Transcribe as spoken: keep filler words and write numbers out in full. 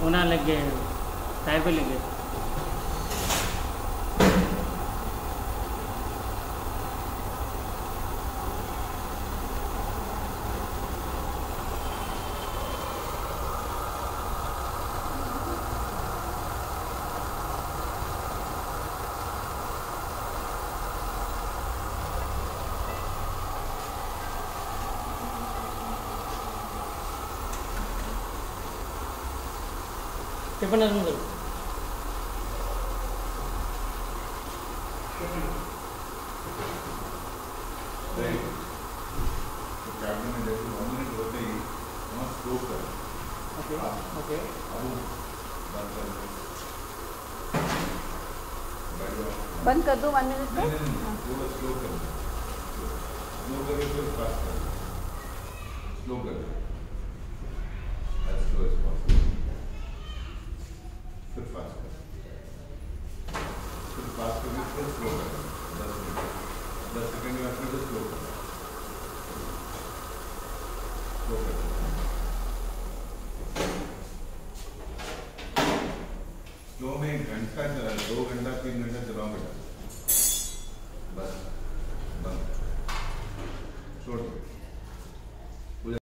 होना लग गए, टायर पे लग गए। पेपर नजर करो। ओके ओके बंद कर दो वन मिनट में। स्लो कर स्लो करके फिर फास्ट कर स्लो कर एज स्लो एज पॉसिबल फिर फास्ट कर फिर फास्ट करके फिर स्लो कर दस मिनट दस सेकंड में फिर स्लो कर स्लो कर स्लो में एक घंटा चला दो घंटा तीन घंटा चलाओ बेटा बस बंद छोड़ दो।